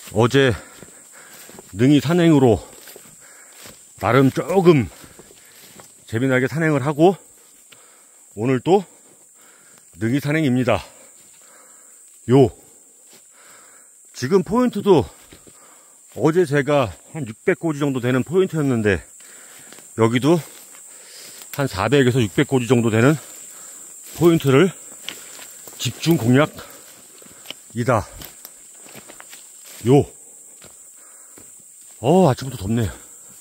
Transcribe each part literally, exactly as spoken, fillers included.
어제 능이 산행으로 나름 조금 재미나게 산행을 하고 오늘 또 능이 산행입니다. 요 지금 포인트도 어제 제가 한 육백 고지 정도 되는 포인트였는데 여기도 한 사백에서 육백 고지 정도 되는 포인트를 집중 공략이다. 요. 어, 아침부터 덥네.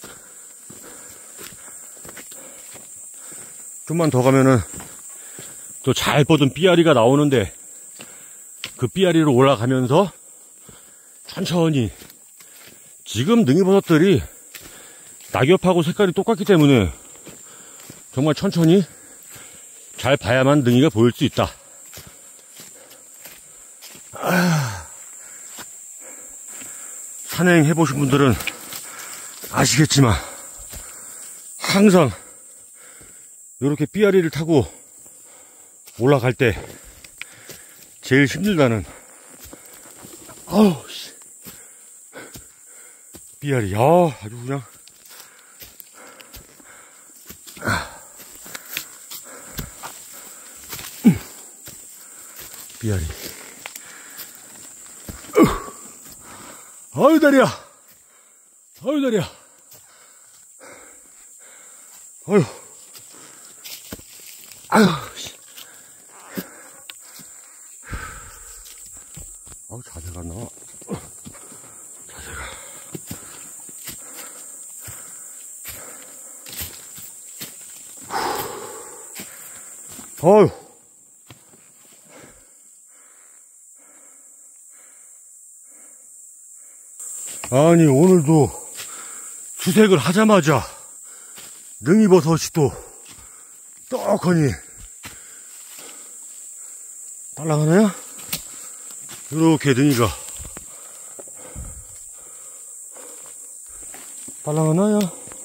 좀만 더 가면은 또 잘 뻗은 삐아리가 나오는데 그 삐아리로 올라가면서 천천히 지금 능이버섯들이 낙엽하고 색깔이 똑같기 때문에 정말 천천히 잘 봐야만 능이가 보일 수 있다. 아, 산행 해보신 분들은 아시겠지만 항상 이렇게 삐아리를 타고 올라갈 때 제일 힘들다는 아우 씨 삐아리. 야 아주 그냥 삐아리. 아유 다리야, 아유 다리야, 아유, 아유, 아우 자세가 안 나와. 자세가. 아유. 아니 오늘도 수색을 하자마자 능이버섯이 또 떡하니 딸랑하나요? 이렇게 능이가 딸랑하나요?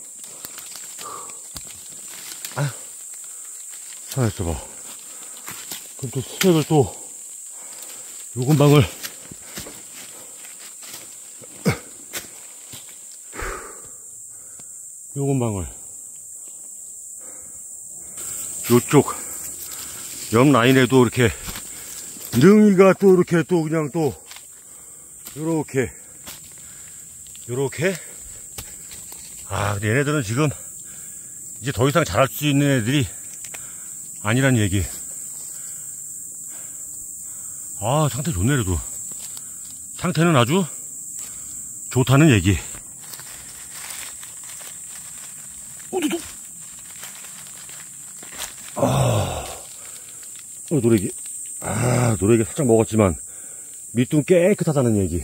아휴 가만 있어봐. 그럼 또 수색을 또 요 근방을 요 근방을 요쪽 옆 라인에도 이렇게 능이가 또 이렇게 또 그냥 또 요렇게 요렇게 아 근데 얘네들은 지금 이제 더 이상 자랄 수 있는 애들이 아니란 얘기. 아 상태 좋네. 그래도 상태는 아주 좋다는 얘기. 어두두. 아, 어, 노래기. 아, 노래기 살짝 먹었지만, 밑둥 깨끗하다는 얘기.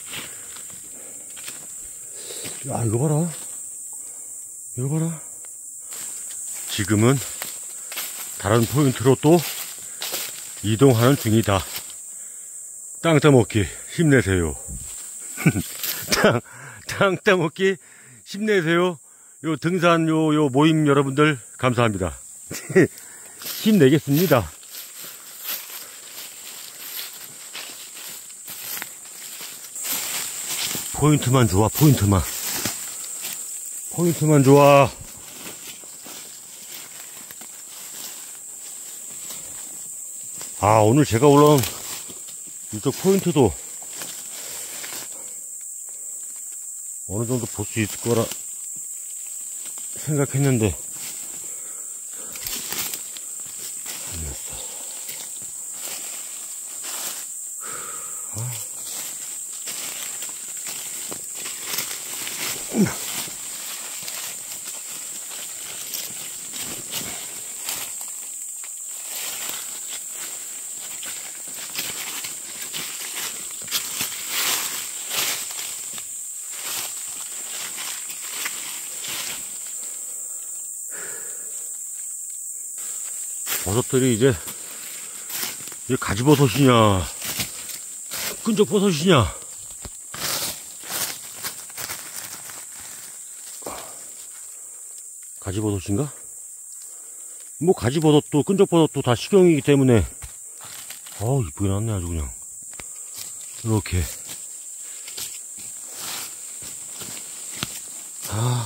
야, 이거 봐라. 이거 봐라. 지금은 다른 포인트로 또 이동하는 중이다. 땅 따먹기 힘내세요. 땅, 땅 따먹기 힘내세요. 요 등산 요, 요 모임 여러분들 감사합니다. 힘내겠습니다. 포인트만 좋아, 포인트만. 포인트만 좋아. 아, 오늘 제가 올라온 이쪽 포인트도 어느 정도 볼 수 있을 거라 생각했는데 아니었어. 아. 버섯들이 이제, 이게 가지버섯이냐, 끈적버섯이냐. 가지버섯인가? 뭐, 가지버섯도, 끈적버섯도 다 식용이기 때문에, 어우, 이쁘게 났네, 아주 그냥. 이렇게. 아.